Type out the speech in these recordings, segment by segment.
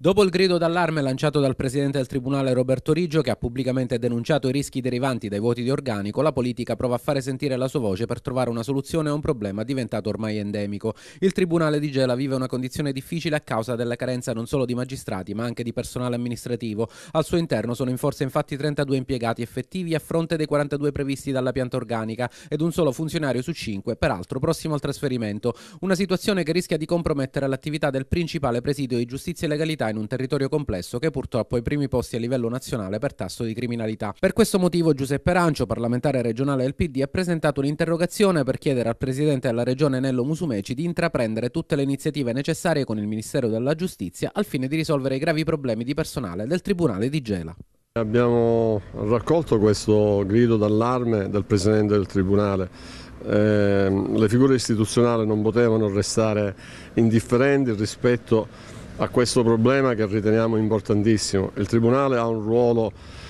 Dopo il grido d'allarme lanciato dal presidente del Tribunale Roberto Riggio, che ha pubblicamente denunciato i rischi derivanti dai voti di organico, la politica prova a fare sentire la sua voce per trovare una soluzione a un problema diventato ormai endemico. Il Tribunale di Gela vive una condizione difficile a causa della carenza non solo di magistrati, ma anche di personale amministrativo. Al suo interno sono in forza infatti 32 impiegati effettivi a fronte dei 42 previsti dalla pianta organica ed un solo funzionario su 5, peraltro prossimo al trasferimento. Una situazione che rischia di compromettere l'attività del principale presidio di giustizia e legalità in un territorio complesso che purtroppo è ai primi posti a livello nazionale per tasso di criminalità. Per questo motivo Giuseppe Rancio, parlamentare regionale del PD, ha presentato un'interrogazione per chiedere al presidente della regione Nello Musumeci di intraprendere tutte le iniziative necessarie con il Ministero della Giustizia al fine di risolvere i gravi problemi di personale del Tribunale di Gela. Abbiamo raccolto questo grido d'allarme del presidente del Tribunale. Le figure istituzionali non potevano restare indifferenti rispetto a questo problema che riteniamo importantissimo. Il Tribunale ha un ruolo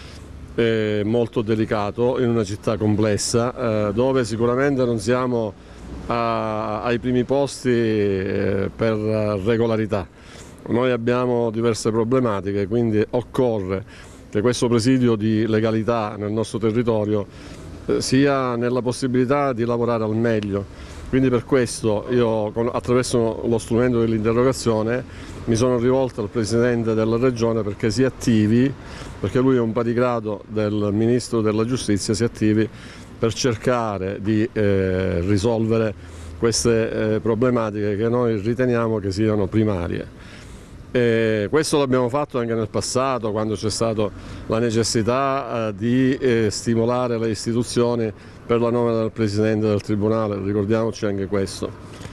molto delicato in una città complessa dove sicuramente non siamo ai primi posti per regolarità. Noi abbiamo diverse problematiche, quindi occorre che questo presidio di legalità nel nostro territorio sia nella possibilità di lavorare al meglio. Quindi per questo io, attraverso lo strumento dell'interrogazione, mi sono rivolto al Presidente della Regione perché si attivi, perché lui è un parigrado del Ministro della Giustizia, si attivi per cercare di risolvere queste problematiche che noi riteniamo che siano primarie. Questo l'abbiamo fatto anche nel passato, quando c'è stata la necessità di stimolare le istituzioni per la nomina del Presidente del Tribunale, ricordiamoci anche questo.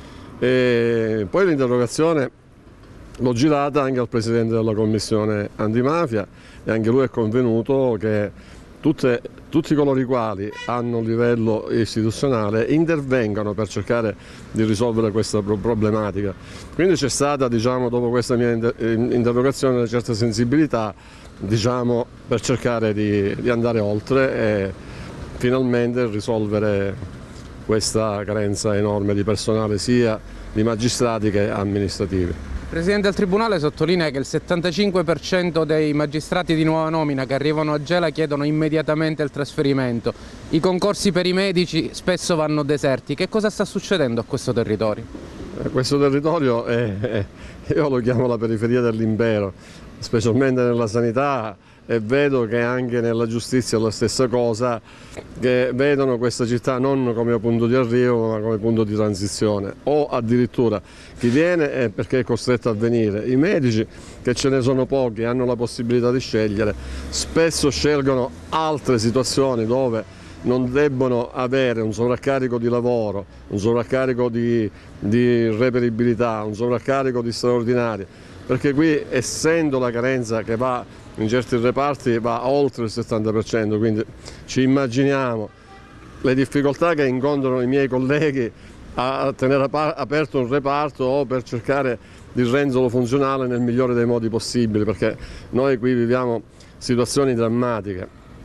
Poi l'interrogazione l'ho girata anche al Presidente della Commissione Antimafia e anche lui è convenuto che tutti coloro i quali hanno un livello istituzionale intervengano per cercare di risolvere questa problematica. Quindi c'è stata, dopo questa mia interrogazione, una certa sensibilità, per cercare di andare oltre e finalmente risolvere questa carenza enorme di personale sia di magistrati che amministrativi. Il Presidente del Tribunale sottolinea che il 75% dei magistrati di nuova nomina che arrivano a Gela chiedono immediatamente il trasferimento. I concorsi per i medici spesso vanno deserti. Che cosa sta succedendo a questo territorio? Questo territorio io lo chiamo la periferia dell'impero, specialmente nella sanità, e vedo che anche nella giustizia è la stessa cosa, che vedono questa città non come punto di arrivo ma come punto di transizione, o addirittura chi viene è perché è costretto a venire. I medici, che ce ne sono pochi, hanno la possibilità di scegliere, spesso scelgono altre situazioni dove non debbono avere un sovraccarico di lavoro, un sovraccarico di reperibilità, un sovraccarico di straordinari, perché qui, essendo la carenza che va in certi reparti, va oltre il 70%, quindi ci immaginiamo le difficoltà che incontrano i miei colleghi a tenere aperto un reparto o per cercare di renderlo funzionale nel migliore dei modi possibili, perché noi qui viviamo situazioni drammatiche.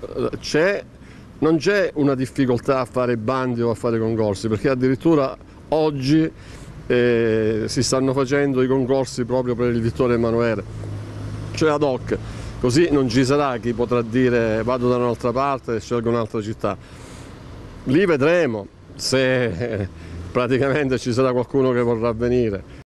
Non c'è una difficoltà a fare bandi o a fare concorsi, perché addirittura oggi si stanno facendo i concorsi proprio per il Vittorio Emanuele, cioè ad hoc, così non ci sarà chi potrà dire vado da un'altra parte e scelgo un'altra città. Lì vedremo se praticamente ci sarà qualcuno che vorrà venire.